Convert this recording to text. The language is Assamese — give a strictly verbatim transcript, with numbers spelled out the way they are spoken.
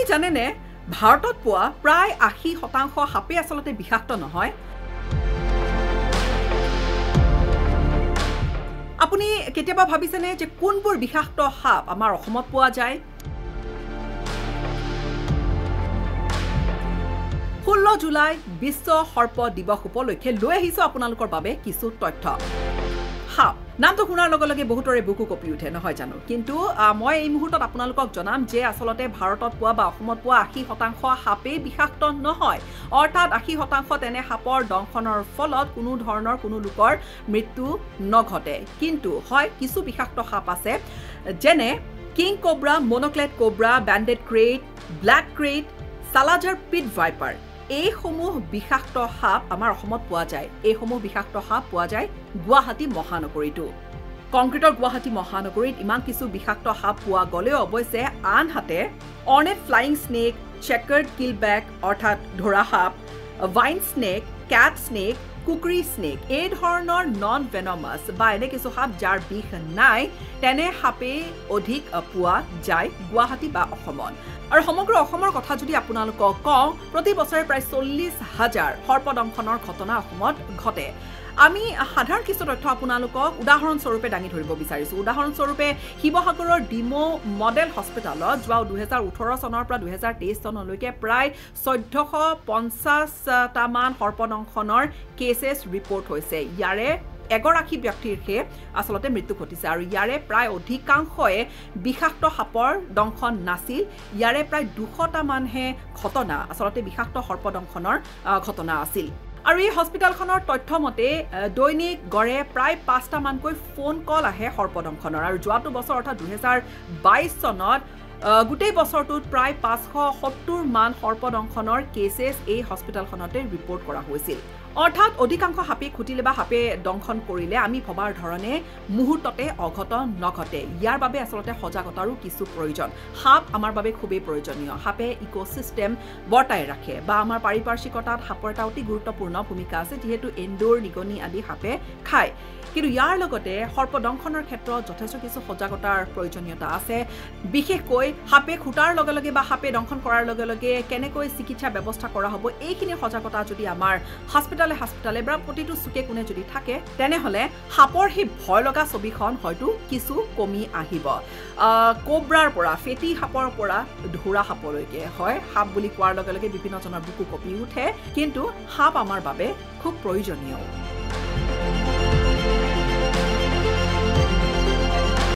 আপুনি জানেনে ভাৰতত পোৱা প্ৰায় আশী শতাংশ সাপে আসলতে বিষাক্ত নহয় আপুনি কেতিয়াবা ভাবিছেনে যে কোনবোৰ বিষাক্ত সাপ আমাৰ অসমত পোৱা যায় ষোল্ল জুলাই বিশ্ব সৰ্প দিৱস উপলক্ষে লৈ আহিছো আপোনালোকৰ বাবে কিছু তথ্য সাপ নামটো শুনাৰ লগে লগে বহুতৰে বুকু কপি উঠে নহয় জানো কিন্তু মই এই মুহূৰ্তত আপোনালোকক জনাম যে আসলতে ভাৰতত পোৱা বা অসমত পোৱা আশী শতাংশ সাপে বিষাক্ত নহয় অৰ্থাৎ আশী শতাংশ তেনে সাপৰ দংশনৰ ফলত কোনো ধৰণৰ কোনো লোকৰ মৃত্যু নঘটে কিন্তু হয় কিছু বিষাক্ত সাপ আছে যেনে king cobra monocled cobra banded krait black krait Salazar pit viper এই সমূহ বিষাক্ত সাপ আমাৰ অসমত পোৱা যায় এই সমূহ বিষাক্ত সাপ পোৱা যায় গুৱাহাটী মহানগৰীটো কংক্ৰিটৰ গুৱাহাটী মহানগৰীত ইমান কিছু বিষাক্ত সাপ পোৱা গলেও অৱশ্যে আনহাতে অৰ্নেট ফ্লাইং স্নেক চেকাৰ্ড কিলবেক অৰ্থাৎ ধৰা সাপ vine snake cat snake kukri snake এই ধৰণৰ নন ভেনমাছ বা এনে কিছু সাপ যাৰ বিষ নাই তেনে সাপে অধিক পোৱা যায় গুৱাহাটী বা অসমত আৰু সমগ্ৰ অসমৰ কথা যদি আপোনালোকক কওঁ প্ৰতি বছৰে প্ৰায় চল্লিছ হাজাৰ সৰ্পদংশনৰ ঘটনা অসমত ঘটে আমি সাধাৰণ কিছু তথ্য আপোনালোকক উদাহৰণ স্বৰূপে দাঙি ধৰিব বিচাৰিছো উদাহৰণ স্বৰূপে শিৱসাগৰৰ ডিমো মডেল হস্পিটালত যোৱা দুহেজাৰ ওঠৰ চনৰ পৰা দুহেজাৰ তেইছ চনলৈকে প্ৰায় চৈধ্যশ পঞ্চাছটা মান সৰ্পদংশনৰ কেছেছ ৰিপৰ্ট হৈছে ইয়াৰে এগৰাকী ব্যক্তিৰ হে আসলতে মৃত্যু ঘটিছে আৰু ইয়াৰে প্ৰায় অধিকাংশয়ে বিষাক্ত সাপৰ দংশন নাছিল ইয়াৰে প্ৰায় দুশটা মানহে ঘটনা আসলতে বিষাক্ত সৰ্পদংশনৰ ঘটনা আছিল আৰু এই হস্পিটালখনৰ তথ্য মতে দৈনিক গড়ে প্ৰায় পাঁচটা মানকৈ ফোন কল আহে সৰ্পদংশনৰ আৰু যোৱাটো বছৰ অৰ্থাৎ দুহেজাৰ বাইছ চনত গোটেই বছৰটোত প্ৰায় পাঁচশ সত্তৰ মান সৰ্পদংশনৰ কেছেছ এই হস্পিটালখনতে ৰিপৰ্ট কৰা হৈছিল অৰ্থাৎ অধিকাংশ সাপে খুটিলে বা সাপে দংশন কৰিলে আমি ভবাৰ ধৰণে মুহূৰ্ততে অঘটন নঘটে ইয়াৰ বাবে আসলতে সজাগতাৰো কিছু প্ৰয়োজন সাপ আমাৰ বাবে খুবেই প্ৰয়োজনীয় সাপে ইকোসিস্টেম বৰ্তাই ৰাখে বা আমাৰ পাৰিপাৰ্শ্বিকতাত সাপৰ এটা অতি গুৰুত্বপূৰ্ণ ভূমিকা আছে যিহেতু এন্দুৰ নিগনি আদি সাপে খায় কিন্তু ইয়াৰ লগতে সৰ্পদংশনৰ ক্ষেত্ৰত যথেষ্ট কিছু সজাগতাৰ প্ৰয়োজনীয়তা আছে বিশেষকৈ সাপে খুটাৰ লগে লগে বা সাপে দংশন কৰাৰ লগে লগে কেনেকৈ চিকিৎসা ব্যৱস্থা কৰা হ'ব এইখিনি সজাগতা যদি আমাৰ হস্পিটালে হস্পিটালে বা প্ৰতিটো চুকে কোণে যদি থাকে তেনেহলে সাপৰ হি ভয় লগা ছবিখন হয়তো কিছু কমি আহিব কোব্ৰাৰ পৰা ফেটি সাপৰ পৰা ধুৰা সাপলৈকে হয় সাপ বুলি কোৱাৰ লগে লগে বিভিন্ন জনৰ বুকু কপি উঠে কিন্তু সাপ আমাৰ বাবে খুব প্ৰয়োজনীয়